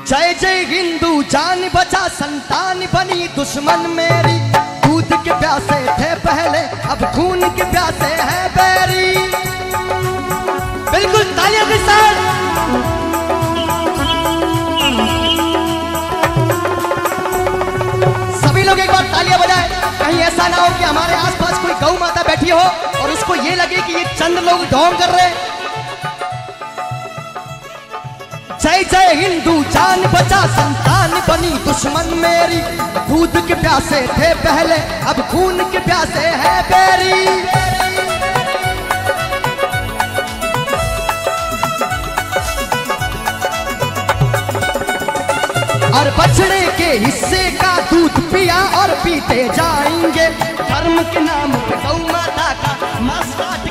जय जय हिंदू जान बचा संतान बनी दुश्मन मेरी। दूध के प्यासे थे पहले अब खून के प्यासे हैं बैरी। बिल्कुल तालियों के साथ सभी लोग एक बार तालियां बजाएं। कहीं ऐसा ना हो कि हमारे आसपास कोई गौ माता बैठी हो और उसको ये लगे कि ये चंद लोग ढोंग कर रहे हैं। जय जय हिंदू जान बचा संतान बनी दुश्मन मेरी। दूध के प्यासे थे पहले अब खून के प्यासे हैं बैरी। और बछड़े के हिस्से का दूध पिया और पीते जाएंगे। धर्म के नाम पे गौ माता का मांस काट